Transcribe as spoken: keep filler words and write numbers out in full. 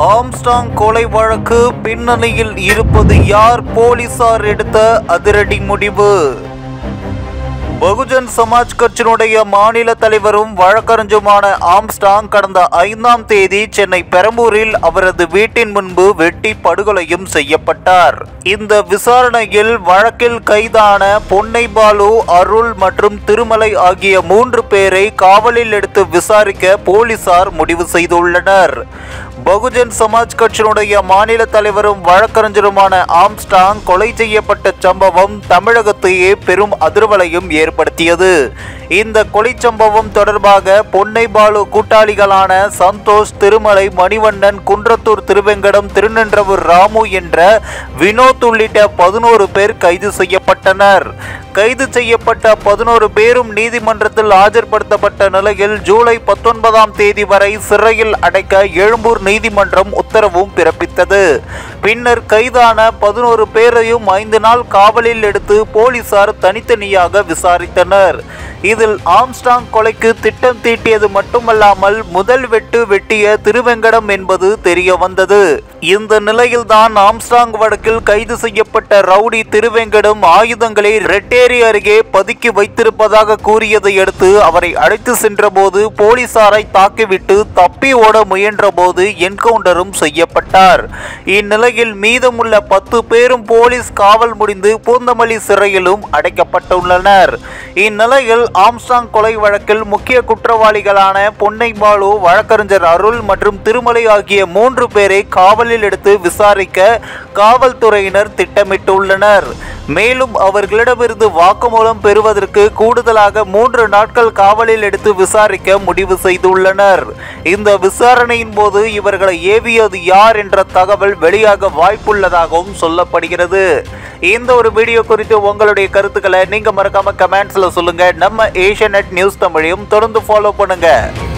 Armstrong கொலை வழக்கு பின்னணியில் இருப்பது யார்? போலீசார் எடுத்த அதிரடி முடிவு. பகுஜன் சமாஜ் கட்சியினுடைய மாநில தலைவரும் வழக்கறிஞருமான ஆம்ஸ்ட்ராங் கடந்த ஐந்தாம் தேதி சென்னை பெரம்பூரில் அவரது வீட்டின் முன்பு வெட்டி படுகொலையும் செய்யப்பட்டார். இந்த விசாரணையில் வழக்கில் கைதான பொன்னை பாலு, அருள் மற்றும் திருமலை ஆகிய மூன்று பேரை காவலில் எடுத்து விசாரிக்க போலீசார் முடிவு செய்துள்ளனர். பகுஜன் சமாஜ் கட்சியினுடைய மாநில தலைவரும் வழக்கறிஞருமான ஆம்ஸ்ட்ராங் கொலை செய்யப்பட்ட சம்பவம் தமிழகத்தையே பெரும் அதிர்வலையும் ஏற்படுத்தியது. இந்த கொலை சம்பவம் தொடர்பாக பொன்னை பாலு கூட்டாளிகளான சந்தோஷ், திருமலை, மணிவண்ணன், குன்றத்தூர் திருவெங்கடம், திருநின்றவூர் ராமு என்ற வினோத் உள்ளிட்ட பதினோரு பேர் கைது செய்யப்பட்டனர். கைது செய்யப்பட்ட பதினோரு பேரும் நீதிமன்றத்தில் ஆஜர்படுத்தப்பட்ட நிலையில் ஜூலை பத்தொன்பதாம் தேதி வரை சிறையில் அடைக்க எழும்பூர் நீதிமன்றம் உத்தரவும் பிறப்பித்தது. பின்னர் கைதான பதினோரு பேரையும் ஐந்து நாள் காவலில் எடுத்து போலீசார் தனித்தனியாக விசாரித்தனர். இதில் ஆம்ஸ்ட்ராங் கொலைக்கு திட்டம் தீட்டியது மட்டுமல்லாமல் முதல் வெட்டு வெட்டிய திருவெங்கடம் என்பது தெரிய வந்தது. இந்த நிலையில்தான் ஆம்ஸ்ட்ராங் வழக்கில் கைது செய்யப்பட்ட ரவுடி திருவெங்கடம் ஆயுதங்களை ரெட்டேரி அருகே பதுக்கி வைத்திருப்பதாக கூறியதை அடுத்து அவரை அழைத்து சென்ற போது போலீசாரை தாக்கிவிட்டு தப்பி ஓட முயன்ற போது என்கவுண்டரும் செய்யப்பட்டார். இந்நிலையில் மீதமுள்ள பத்து பேரும் போலீஸ் காவல் முடிந்து பூந்தமல்லி சிறையிலும் அடைக்கப்பட்டுள்ளனர். இந்நிலையில் ஆம்ஸ்ட்ராங் கொலை வழக்கில் முக்கிய குற்றவாளிகளான பொன்னை பாலு, வழக்கறிஞர் அருள் மற்றும் திருமலை ஆகிய மூன்று பேரை காவலில் எடுத்து விசாரிக்க காவல்துறையினர் திட்டமிட்டுள்ளனர். மேலும் அவர்களிடமிருந்து வாக்குமூலம் பெறுவதற்கு கூடுதலாக மூன்று நாட்கள் காவலில் எடுத்து விசாரிக்க முடிவு செய்துள்ளனர். இந்த விசாரணையின் போது இவர்களை ஏவியது யார் என்ற தகவல் வெளியாக வாய்ப்புள்ளதாகவும் சொல்லப்படுகிறது. இந்த ஒரு வீடியோ குறித்து உங்களுடைய கருத்துக்களை நீங்க மறக்காம கமெண்ட்ஸ்ல சொல்லுங்க. நம்ம ஏஷியா நெட் நியூஸ் தமிழையும் தொடர்ந்து ஃபாலோ பண்ணுங்க.